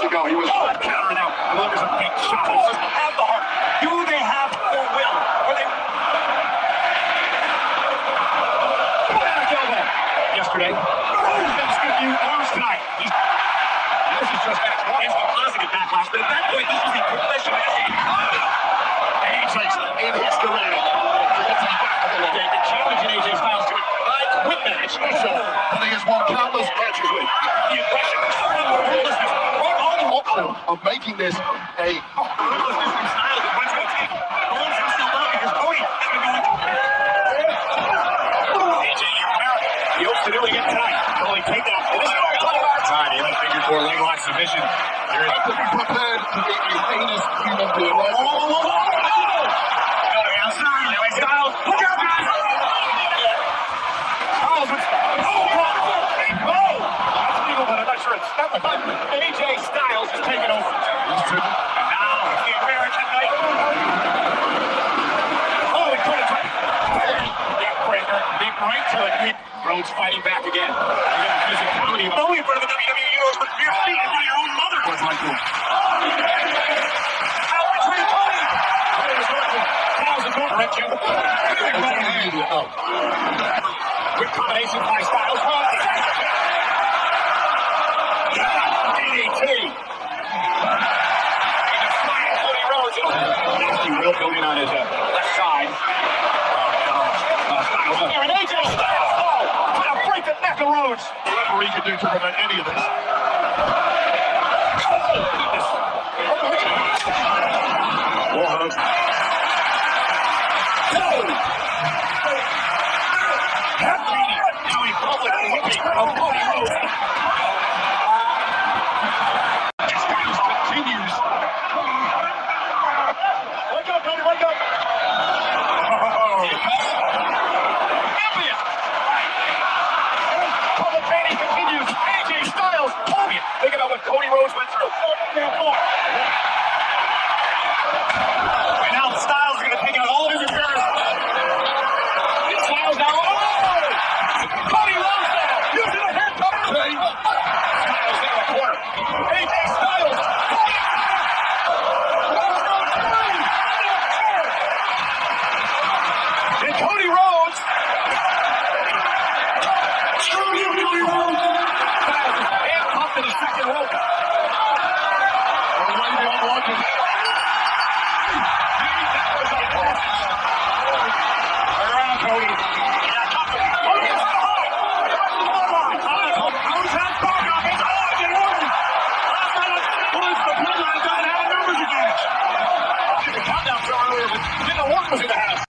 ago. He was counter now. Look, there's a big shot. He doesn't have the heart. Do they have the will? Or they... Yesterday. Arms tonight. This is just that. It's the positive backlash, but at that point, this is the profession. And AJ's in his career. David challenging AJ Styles to a quit match. And he has won countless matches with. The aggression, ruthlessness, of making this a ruthlessness from Styles. What's going to take? Holds himself up because Cody is going to go into AJ, he hopes to do it again tonight. Only take that. This is what we're talking about. Time in the figure four leg lock submission. There is to be prepared to be a heinous human being. Styles, look out, guys! Styles with that's legal, but I'm not sure it's not. AJ Styles is taking over. And now the American Night. Oh, he put it right. Neckbreaker, deep right to it. Rhodes fighting back again. Physicality. Only in front of the WWE Universe, but you're seeing it by your own mother. What's my goal? Quick combination by Styles. DDT. And a flying Cody Rhodes. Nasty will building on his left side. Styles here, and AJ Styles. Oh, trying to break the neck of Rhodes. The referee can do to prevent any of this. Of Cody Rhodes. Styles continues. Wake up, Cody, wake up. Public painting continues. AJ Styles. Think about what Cody Rhodes went through. And now Styles is going to take out all of his appearance. Styles now. Cody Rhodes. Using a hair cover change. Styles in the corner. AJ Styles. And Cody Rhodes. Screw you, Cody Rhodes. Styles is handcuffed in the second rope. Turn around, Cody. Didn't work with it.